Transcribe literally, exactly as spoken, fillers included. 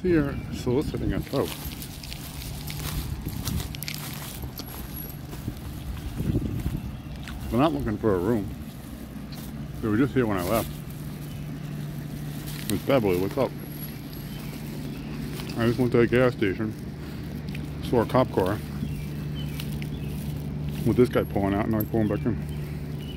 here soliciting a tow. We're not looking for a room. They were just here when I left. It's Beverly, what's up? I just went to a gas station, saw a cop car with this guy pulling out, and I pulled him back in.